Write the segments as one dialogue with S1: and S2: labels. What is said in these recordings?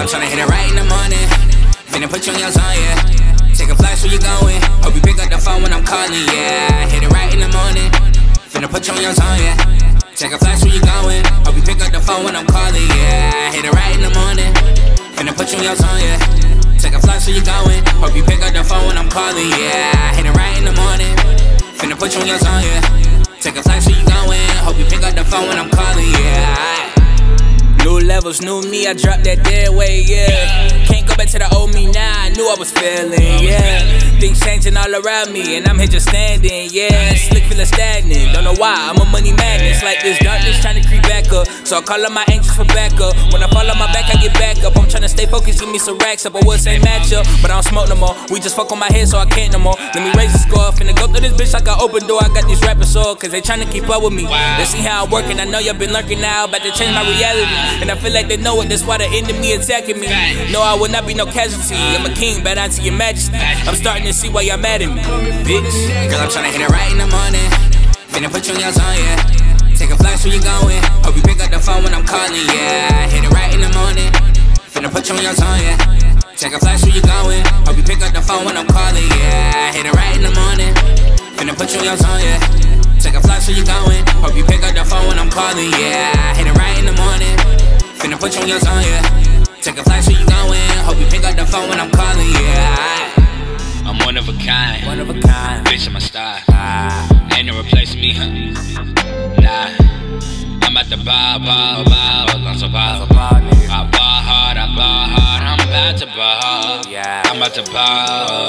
S1: I'm tryna hit it right in the morning. Finna put you on your zone, yeah. Take a flight, where you going? Hope you pick up the phone when I'm calling, yeah. Hit it right in the morning. Finna put you on your zone, yeah. Take a flight, where you going? Hope you pick up the phone when I'm calling, yeah. Hit it right in the morning. Finna put you on your zone, yeah. Take a flight, where you going? Hope you pick up the phone when I'm calling, yeah. Hit it right in the morning. Finna put you on your zone, yeah. Take a flight, where you going? Hope you pick up the phone when I'm calling, yeah. New levels, new me, I dropped that dead weight, yeah. Can't go back to the old me now, I knew I was failing, yeah. Things changing all around me, and I'm here just standing, yeah. Slick feeling stagnant, don't know why, I'm a money madness. Like this darkness trying to creep back up, so I call up my angels for backup. When I fall on my back, I get back up. I'm trying to stay focused, give me some racks up. I would say match up, but I don't smoke no more. We just fuck on my head, so I can't no more. Let me raise the score, finna go through this bitch like an open door. I got these rappers sore, cause they trying to keep up with me. They see how I'm working, I know y'all been lurking now, about to change my reality. And I feel like they know it, that's why the enemy attacking me. No, I will not be no casualty. I'm a king, bow down to your majesty. I'm starting to see why y'all mad at me, bitch. Girl, I'm tryna hit it right in the morning. Finna put you on your zone, yeah. Take a flight, where you going? Hope you pick up the phone when I'm calling, yeah. Hit it right in the morning. Finna put you on your zone, yeah. Take a flight, where you going? Hope you pick up the phone when I'm calling, yeah. Hit it right in the morning. Finna put you on your zone, yeah. Take a flight, where you going? Hope you pick up the phone when I'm calling, yeah. Hit it right in the morning. Finna put you on your zone, yeah. Take a flight, where you going? Hope you pick up the phone when I'm calling, yeah.
S2: I'm one of a kind,
S1: one of a kind.
S2: Bitch, I'm a star. Ain't no replacing me, huh? Nah. I'm at the ball, I'm so ball. I ball hard, I'm about to ball.
S1: Yeah.
S2: I'm about to ball,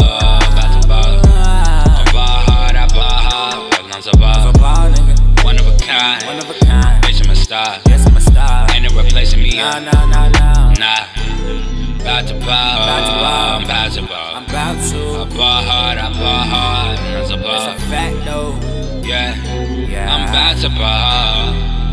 S2: I ball hard, I'm so ball. One of a kind, bitch, I'm a star.
S1: Yes, I'm a star.
S2: Ain't no replacing me, huh?
S1: Nah.
S2: About to ball, I'm about to ball.
S1: I'm about to.
S2: I ball hard, I'm so ball.
S1: It's a fact though.
S2: Yeah, I'm about to ball.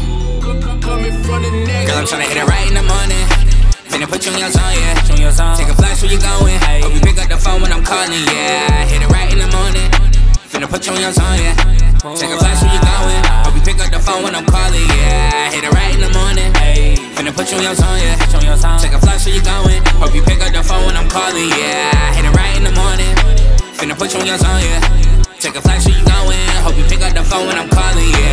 S1: Girl, I'm tryna hit it right in the morning. Finna put you on your zone, yeah. Take a flight, where you going? Hope you pick up the phone when I'm calling, yeah. Hit it right in the morning. Finna put you on your zone, yeah. Take a flight, where you going? Hope you pick up the phone when I'm calling, yeah. Hit it right in the morning. Finna put you on your zone, yeah. Take a flight, where you going? Hope you pick up the phone when I'm calling, yeah. Hit it right in the morning. Finna put you on your zone, yeah. Take a flight, where you going? Hope you pick up the phone when I'm calling, yeah.